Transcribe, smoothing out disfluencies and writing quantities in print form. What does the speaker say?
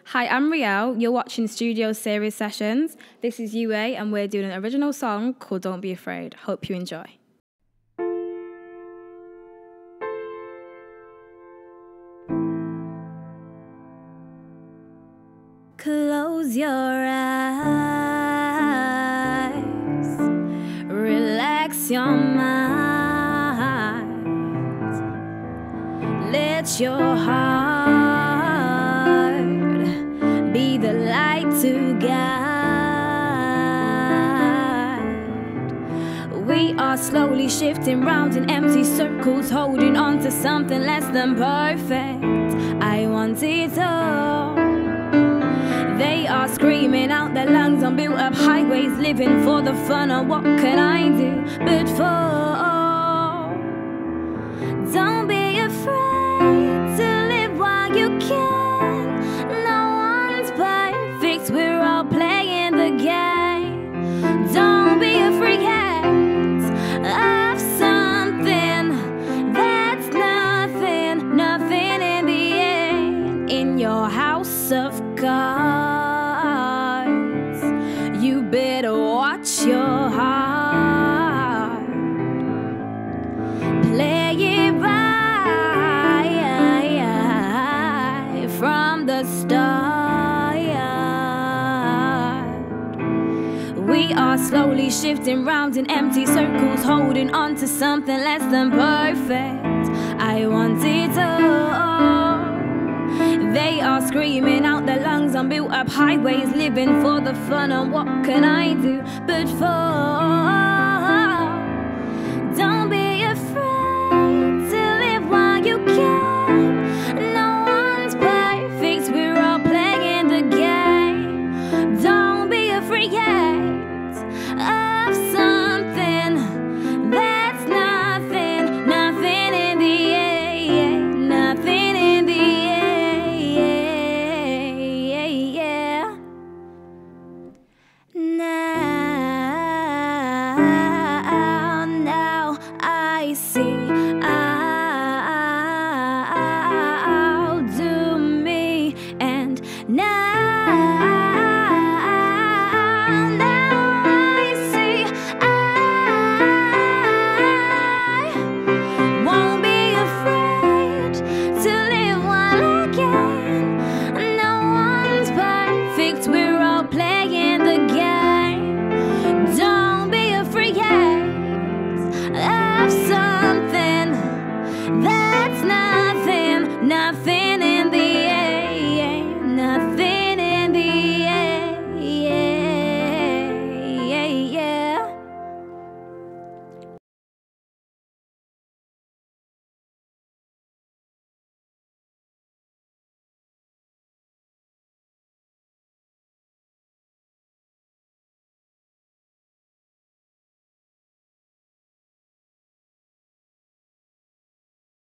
Hi, I'm Riel. You're watching Studio Series Sessions. This is UA, and we're doing an original song called Don't Be Afraid. Hope you enjoy. Close your eyes, relax your mind, let your heart be the light to guide. We are slowly shifting round in empty circles, holding on to something less than perfect. I want it all. They are screaming out their lungs on built-up highways, living for the fun of what can I do but fall. Don't be afraid to live while you can. No one's perfect, we're all playing the game. Don't be afraid of something that's nothing, nothing in the end. In your house of cards, you better watch your heart. Play it right from the start. We are slowly shifting round in empty circles, holding on to something less than perfect. I want it all. They are screaming out their lungs on built-up highways, living for the fun, and what can I do but fall?